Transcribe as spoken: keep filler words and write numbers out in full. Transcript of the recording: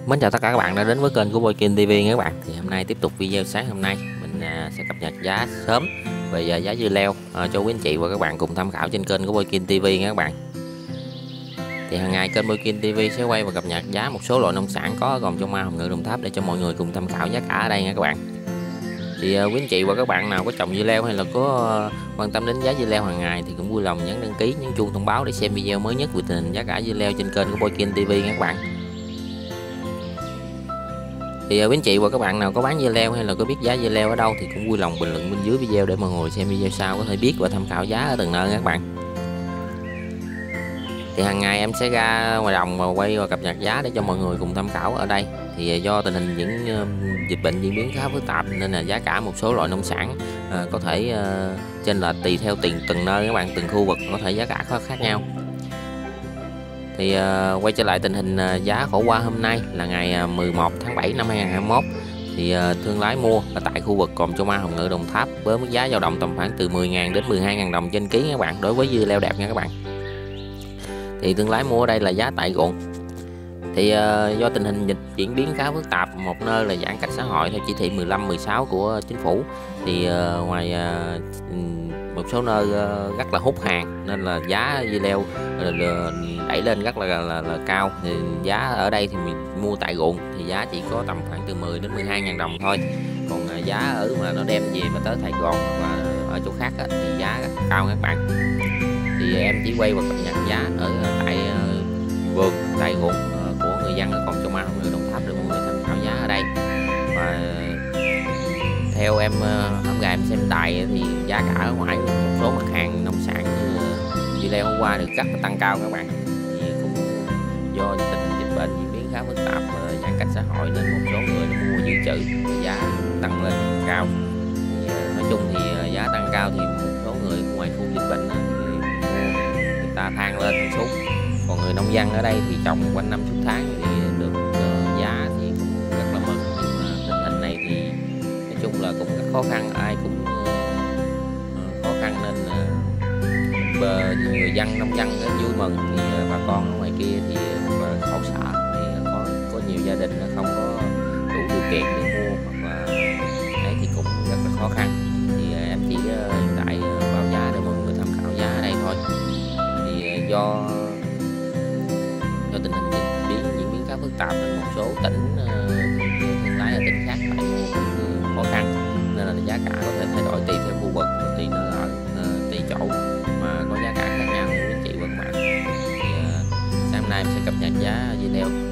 Mến chào tất cả các bạn đã đến với kênh của Boykin ti vi nha các bạn. Thì hôm nay tiếp tục video sáng hôm nay mình à, sẽ cập nhật giá sớm về à, giá dưa leo à, cho quý anh chị và các bạn cùng tham khảo trên kênh của Boykin ti vi nha các bạn. Thì hàng ngày kênh Boykin ti vi sẽ quay và cập nhật giá một số loại nông sản có gồm trong Ma Hồng Ngự Đồng Tháp để cho mọi người cùng tham khảo giá cả ở đây nha các bạn. Thì à, quý anh chị và các bạn nào có trồng dưa leo hay là có à, quan tâm đến giá dưa leo hàng ngày thì cũng vui lòng nhấn đăng ký, nhấn chuông thông báo để xem video mới nhất về tình hình giá cả dưa leo trên kênh của Boykin ti vi nha các bạn. Thì quý anh chị và các bạn nào có bán dưa leo hay là có biết giá dưa leo ở đâu thì cũng vui lòng bình luận bên dưới video để mọi người xem video sau có thể biết và tham khảo giá ở từng nơi nha các bạn. Thì hàng ngày em sẽ ra ngoài đồng và quay và cập nhật giá để cho mọi người cùng tham khảo ở đây. Thì do tình hình những dịch bệnh diễn biến khá phức tạp nên là giá cả một số loại nông sản à, có thể uh, chênh lệch tùy theo từng từng nơi các bạn, từng khu vực có thể giá cả có khác nhau. Thì uh, quay trở lại tình hình uh, giá khổ qua hôm nay là ngày uh, mười một tháng bảy năm hai nghìn không trăm hai mươi mốt. Thì uh, thương lái mua ở tại khu vực Cồn Châu Ma, Hồng Ngự, Đồng Tháp với mức giá dao động tầm khoảng từ mười nghìn đến mười hai nghìn đồng trên ký các bạn, đối với dưa leo đẹp nha các bạn. Thì thương lái mua ở đây là giá tại ruộng. Thì uh, do tình hình dịch diễn biến khá phức tạp, một nơi là giãn cách xã hội theo chỉ thị mười lăm mười sáu của chính phủ, thì uh, ngoài uh, một số nơi uh, rất là hút hàng nên là giá dưa leo uh, đẩy lên rất là, là, là cao. Thì giá ở đây thì mình mua tại ruộng thì giá chỉ có tầm khoảng từ mười đến mười hai nghìn đồng thôi. Còn uh, giá ở mà nó đem về mà tới Sài Gòn và ở chỗ khác á, thì giá rất cao các bạn. Thì em chỉ quay và cập nhật giá ở tại uh, vườn, tại ruộng uh, của người dân ở Cồn Châu Ma, Hồng Ngự, Đồng Tháp để mọi người tham khảo giá ở đây. Và theo em hôm nay em xem tại thì giá cả ở ngoài một số mặt hàng nông sản như dưa leo hôm qua được rất là tăng cao các bạn. Thì cũng do tình hình dịch bệnh diễn biến khá phức tạp và giãn cách xã hội nên một số người mua dự trữ, giá tăng lên cao. Thì nói chung thì giá tăng cao thì một số người ngoài khu dịch bệnh thì mua, người ta than lên than xuống. Còn người nông dân ở đây thì trồng quanh năm suốt tháng thì được uh, giá thì cũng rất là mừng. Nhưng mà tình hình này thì nói chung là cũng rất khó khăn, ai cũng uh, khó khăn nên uh, người dân nông dân rất vui mừng. Thì uh, bà con ở ngoài kia thì uh, khổ sở, thì có có nhiều gia đình nó không có đủ điều kiện để mua hoặc là đấy thì cũng rất là khó khăn. Thì uh, em chỉ uh, hiện tại uh, báo giá để mọi người tham khảo giá ở đây thôi. Thì uh, do do tình hình diễn biến diễn biến khá phức tạp nên một số tỉnh uh, thương lái ở tỉnh khác phải mua cũng khó khăn, nên là giá cả có thể thay đổi tùy theo khu vực, tùy nơi ở, uh, tùy chỗ mà có giá cả khác nhau quý anh chị và các bạn. Thì uh, sáng hôm nay em sẽ cập nhật giá dưa leo